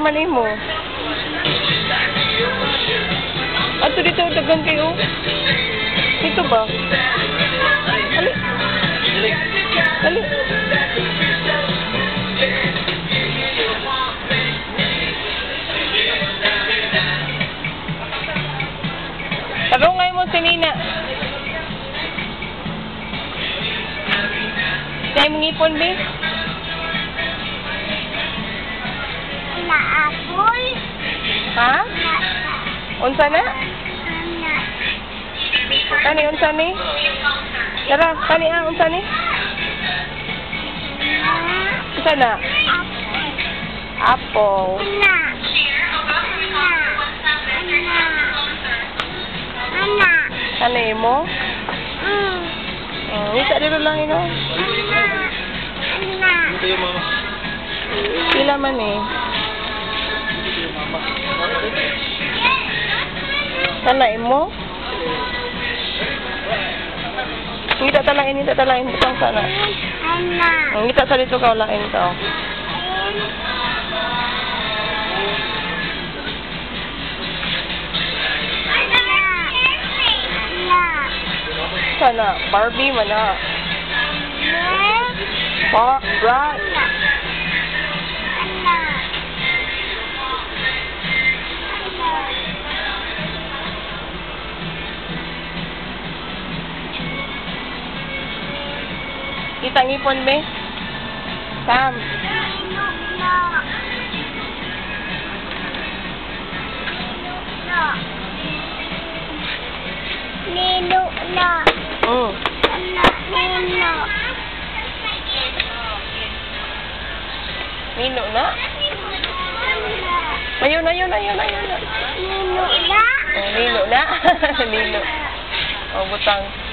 man mo. Ato dito, dagan kayo. Dito ba? Ali. Ali. Tarungay mo si Nina. Sa'yo mong ipon, be? Naapol. Ha? Unsa na? Kani, unsa ni? Tara, kani ang unsa ni? Unsa na? Apple. Kani mo? Isa dito lang ino. Pila man eh. Sana mo? Ngita talain butang sana. Ngita sa dito ka lain ka. Sana Barbie mana. Right. Kita ngipon, be? Sam. Nino na. Nino na? Ayun na. Nino na. Nino na? Nino. Oh, butang.